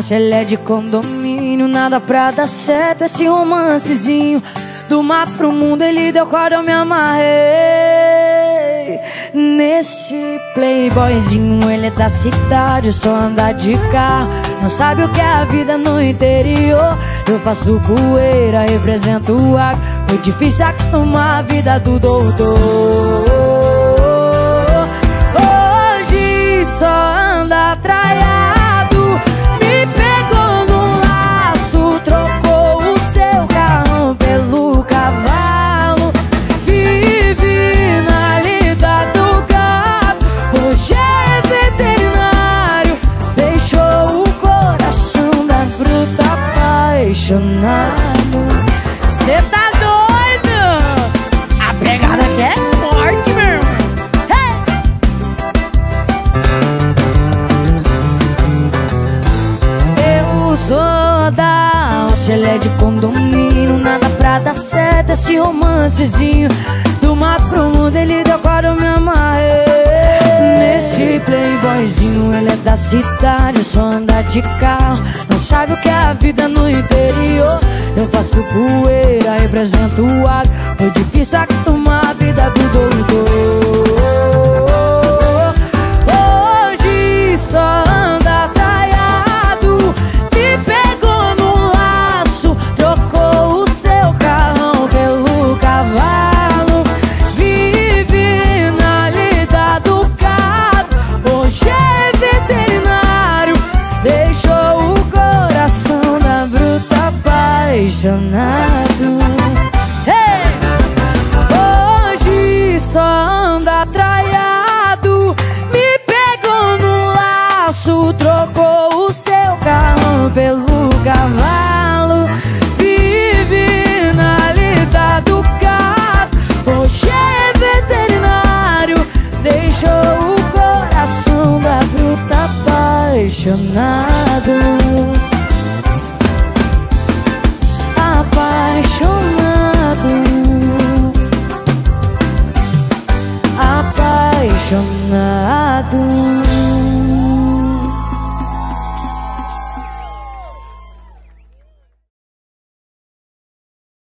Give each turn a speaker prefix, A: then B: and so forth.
A: nossa, ele é de condomínio. Nada pra dar certo, esse romancezinho. Do mato pro mundo ele deu corda, eu me amarrei. Nesse playboyzinho, ele é da cidade, só anda de carro. Não sabe o que é a vida no interior. Eu faço poeira, represento o agro. Foi difícil acostumar a vida do doutor. Hoje só anda traiado. Me pegou no laço, trocou o seu carrão pelo cavalo. Vive na lida do gado. Hoje é veterinário. Deixou o coração da fruta apaixonado. Cê tá doido? A pegada aqui é forte, meu irmão. Eu sou da roça, ele é de condomínio. Nada pra dar certo, esse romancezinho. Do mato pro mundo ele deu corda, eu me amarrei. Nesse playboyzinho, ele é da cidade, só anda de carro. Não sabe o que é a vida no interior. Eu faço poeira, represento o agro. Foi difícil acostumar a vida do doutor. Hoje só anda traiado. Me pegou no laço, trocou o seu carrão pelo cavalo. Vive na lida do gado. Hoje é veterinário. Deixou o coração da bruta apaixonado. Hey! Hoje só anda traiado. Me pegou no laço, trocou o seu carrão pelo cavalo. Vive na lida do gado. Hoje é veterinário. Deixou o coração da bruta apaixonado. Apaixonado.